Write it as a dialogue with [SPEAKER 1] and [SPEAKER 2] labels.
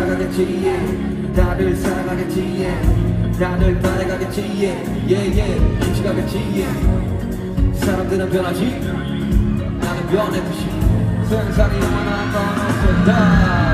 [SPEAKER 1] 살아가겠지 yeah. 다들 살아가겠지 yeah. 다들 변해가겠지 yeah. yeah, yeah. 지쳐가겠지 yeah. 사람들은 변하지 나는 변했듯이 세상이 영원한 건 없었다